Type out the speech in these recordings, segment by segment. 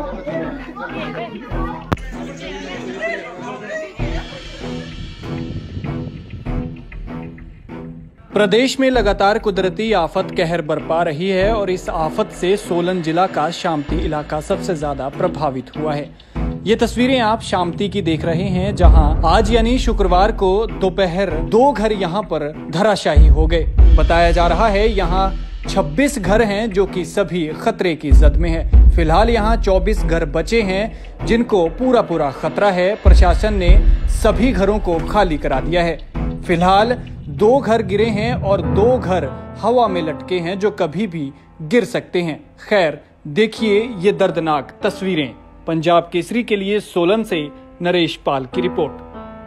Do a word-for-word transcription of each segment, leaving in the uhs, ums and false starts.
प्रदेश में लगातार कुदरती आफत कहर बरपा रही है और इस आफत से सोलन जिला का शामती इलाका सबसे ज्यादा प्रभावित हुआ है। ये तस्वीरें आप शामती की देख रहे हैं, जहां आज यानी शुक्रवार को दोपहर दो घर यहां पर धराशायी हो गए। बताया जा रहा है यहां छब्बीस घर हैं जो कि सभी खतरे की जद में है। फिलहाल यहां चौबीस घर बचे हैं जिनको पूरा पूरा खतरा है। प्रशासन ने सभी घरों को खाली करा दिया है। फिलहाल दो घर गिरे हैं और दो घर हवा में लटके हैं जो कभी भी गिर सकते हैं। खैर, देखिए ये दर्दनाक तस्वीरें। पंजाब केसरी के लिए सोलन से नरेश पाल की रिपोर्ट।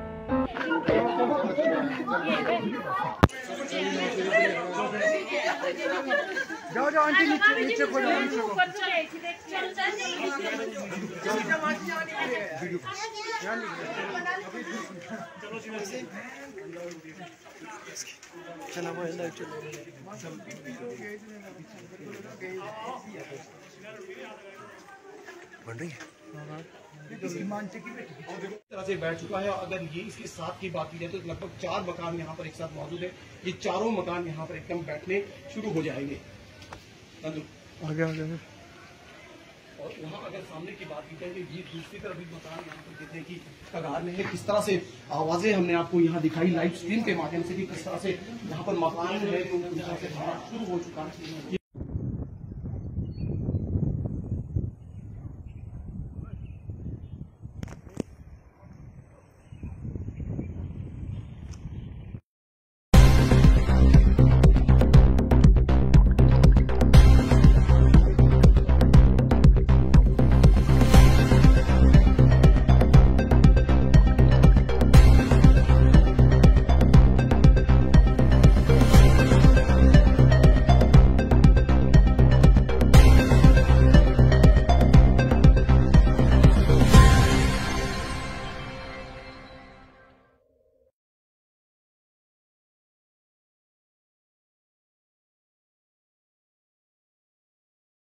जाओ जाओ आंटी, नीचे नीचे को जाओ, नीचे को चलो वो लाइट बन रही है। तरह से बैठ चुका है। अगर ये इसके साथ की बात की जाए तो लगभग चार मकान यहाँ पर एक साथ मौजूद है। ये चारों मकान यहाँ पर एकदम बैठने शुरू हो जाएंगे। आगे आगे और वहाँ अगर सामने की बात की जाए तो ये दूसरी तरफ भी मकान यहाँ पर गिरने की कगार में है। किस तरह से आवाजें हमने आपको यहाँ दिखाई लाइव स्ट्रीम के माध्यम से भी, किस तरह से यहाँ पर मकान है जो शुरू हो चुका है।